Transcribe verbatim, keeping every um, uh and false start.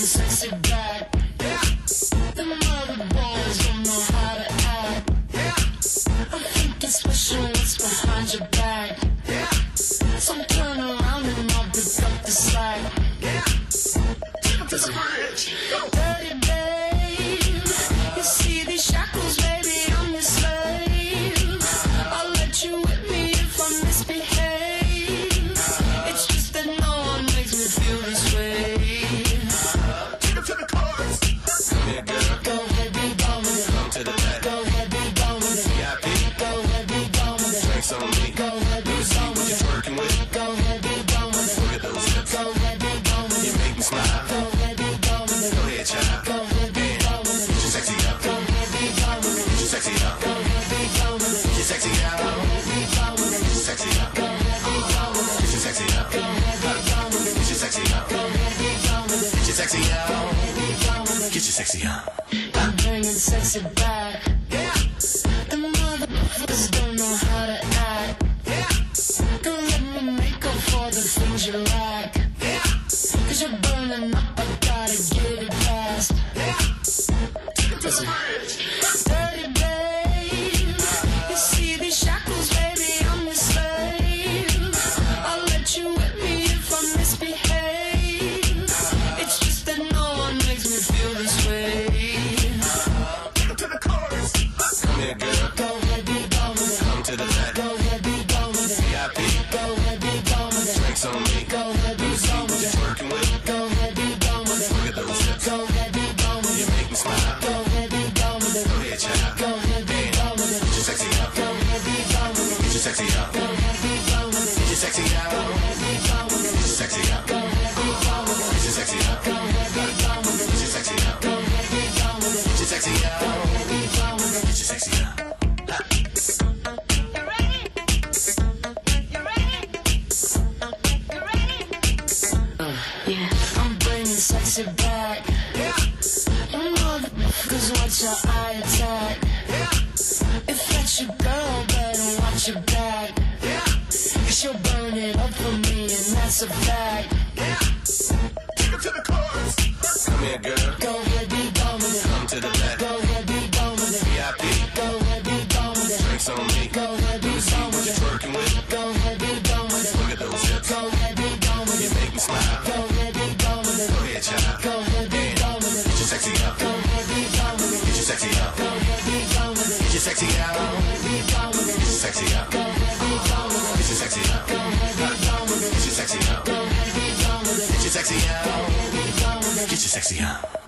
sexy back. The mother boys don't know how to act. I think it's special what's behind your back. So turn around and I'll pick up the slack. Dirty babe, you see these shackles, baby, I'm your slave. I'll let you whip me if I misbehave. It's just that no one makes me feel this way. Take it to the chorus. Come here, girl. Go ahead, be gone with it. Come to the back. Go ahead, be gone with it. V I P. Go ahead, be gone with it. Drinks on me. Go ahead, be See gone what with you're it. twerking with. Go ahead, be gone with it. Look at those hips. Go ahead, be gone with You it. make me smile. Go ahead, be gone with it. Go ahead, child. Go ahead, be gone with it. Get your sexy out. Go ahead, be gone with it. Get your sexy out. Go ahead, be gone with it. Get your sexy out. Go ahead, be gone with it. Get your sexy out. Go ahead, be gone with it. Get your sexy out. Go ahead, be gone with it. Get your sexy out. Go ahead, be gone with it. Get your sexy out. Go ahead, be gone with it. Get your sexy out. I'm bringing sexy back. The motherfuckers don't know how to act. Don't let me make up for the things you lack. Cause you're burning up, I gotta get it fast. Listen. Dirty babe, you see these shackles, baby, I'm your slave. I'll let you whip me if I misbehave. It's just that no one makes me feel this way. Take it to the chorus. Come here, girl. Go ahead, be gone with it. Come to the back. Go ahead, be gone with it. V I P. Go ahead, be gone with it. Drinks on me. Go ahead, be See gone what with you're it. twerking with. Go ahead, be gone with it. Look at those hips. Go ahead, be gone with You it. make me smile. Go ahead, be gone with it. Go ahead, child. Go ahead, be gone with it. Get your sexy out. Go ahead, be gone with it. Get your sexy out. Go ahead, be gone with it. Get your sexy out. Go ahead, be gone with it. Get your sexy out. Go ahead, be gone with it. Get your sexy out. Go ahead, be gone with it. Get your sexy out. Go ahead, be gone with it. Get your sexy out. Go ahead, be gone with it. Get your sexy out. You ready? You ready? You ready? Yeah, I'm bringing sexy back. You motherfuckers watch your eye attack. If that's your girl, better watch your back. Cause she'll burn it up for me, and that's a fact. Take it to the chorus. Come here, girl. Go ahead, be gone with it. Come to the back. Go ahead, be gone with it. V I P. Go ahead, be gone with it. Drinks on me. Go ahead, be See gone what with you're it. twerking with. Go ahead, be gone with it. Look at those hips. Go ahead, be gone with You it. make me smile. Go ahead, be gone with it. Go ahead, child. Go ahead, be gone with it. Get your sexy out. Go ahead, be gone with it. Get your sexy out. Go ahead, be gone with it. Get your sexy out. Go ahead, be gone with it. Get your sexy out. Go ahead, be gone with it. Get your sexy out. Go ahead, be gone with it. Get your sexy out. Go ahead, be gone with it. Get your sexy Go out. ahead, be gone with it. Get your sexy out.